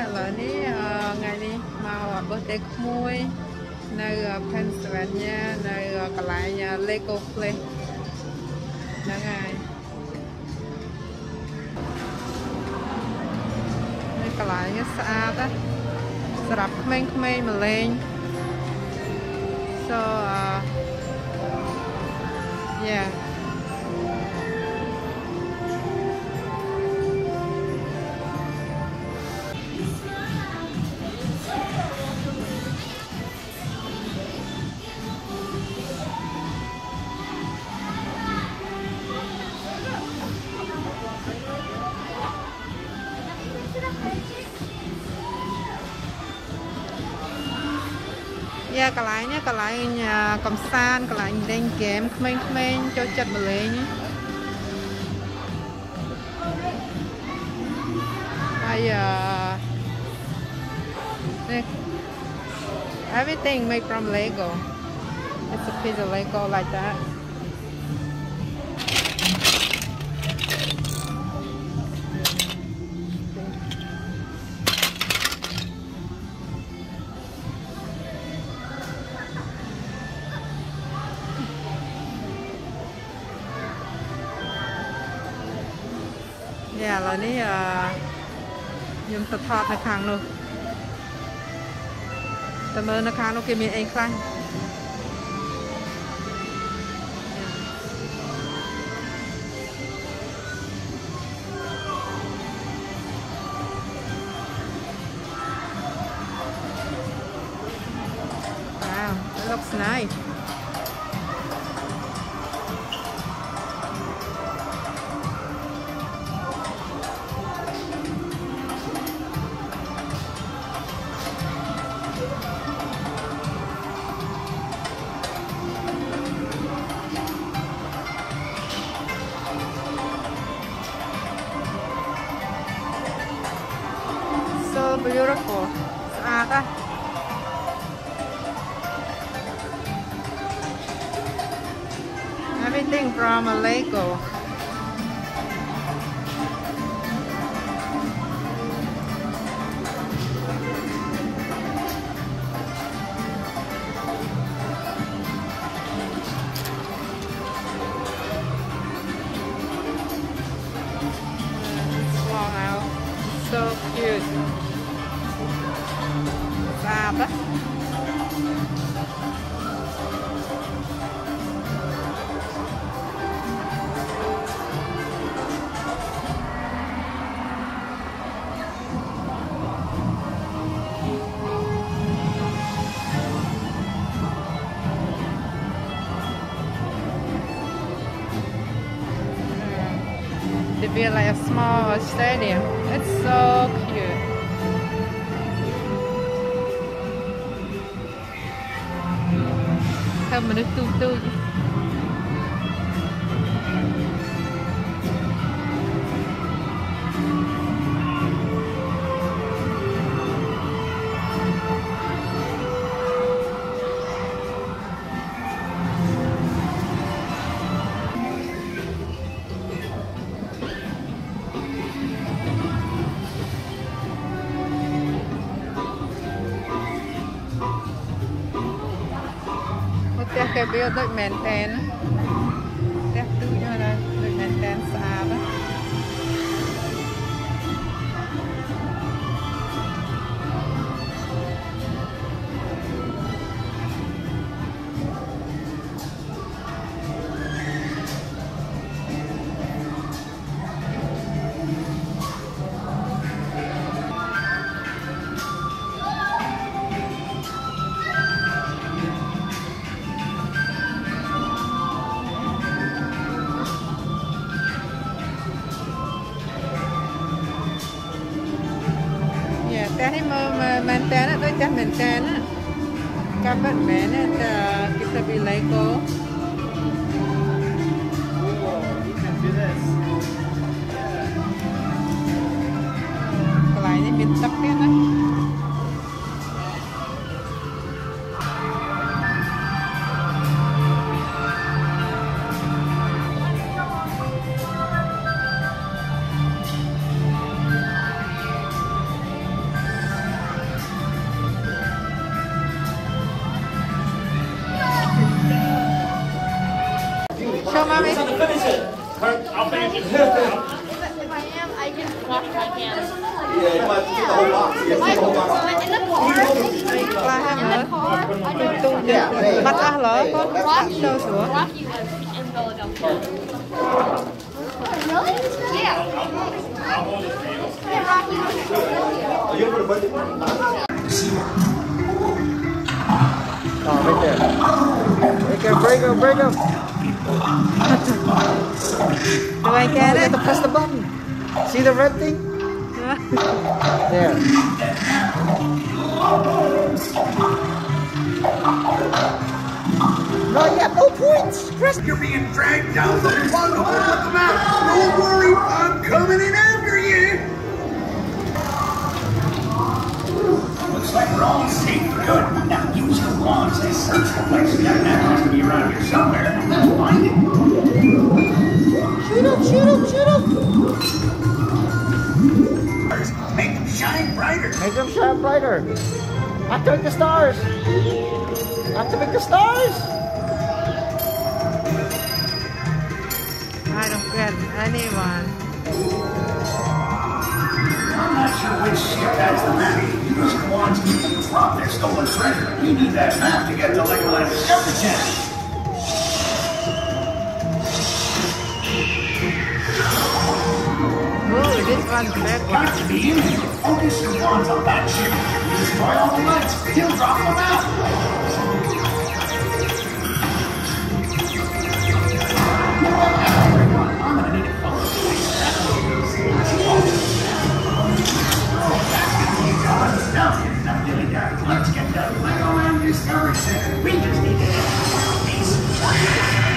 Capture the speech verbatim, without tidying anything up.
là ní ngày đi mau birthday mui nơi Pennsylvania nơi còn lại nhà Lego Play là ngày nơi còn lại cái xa đó sập men men mà lên so uh, yeah yeah, cái lại nhé, cái lại nhà cầm san, cái lại đánh game, khmen khmen cho chặt mà lên nhé. I uh, everything made from Lego. It's a piece of Lego like that. Yeah, là ní nhung thật thọt nó khang luôn. Tầm ơn nó khang nó kia miệng anh khai. Wow, it looks nice. So beautiful. Saka. Everything from a Lego. Wow, so cute. Apa? They feel like a small stadium. It's so cute. Không mà nó tươi tươi. Cái bia đôi mền tên đẹp tư cho đây đôi mền tên xa đó. Cái mà mình tên á, tôi chắc mình tên á, các bạn bé á, kita beli Lego. Cái này thì mình tập cái này. go, mommy. I'll finish it. If I am, I can wash my hands. Yeah, you might have to get the whole box. Yeah, the whole box. In the car, in the car, I do it. Bắt ác lỡ con Rocky, đâu xuống. Rocky was in Philadelphia. Really? Yeah. Yeah, Rocky was in Philadelphia. Are you able to put it? Oh, right there. Break him, break him, break him. Do I get You have it? to press the button. See the red thing? There. No, you have no points. Press. You're being dragged down the plug hole with the map. Don't worry, I'm coming in after you. Looks like we're all safe for good. Now use your wands to search the place. That map has to be around here somewhere. Let's find it. Shoot him, shoot him, shoot him. Make them shine brighter. Make them shine brighter. Activate the stars. Activate the stars. I don't get anyone. I'm not sure which ship has the map. Use your wands to keep them from their stolen treasure. You need that map to get to Legoland Discovery Channel. Ooh, this one's big one. Got to be in here. Focus your wands on that ship. Destroy all the lights. He'll drop them out. Everyone, I'm gonna need a phone. Now, enough dilly dally. Let's get to Legoland Discovery Center. We just need to get a piece.